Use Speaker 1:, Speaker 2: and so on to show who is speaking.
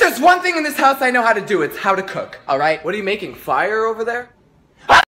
Speaker 1: there's one thing in this house I know how to do, it's how to cook, alright?
Speaker 2: What are you making, fire over there?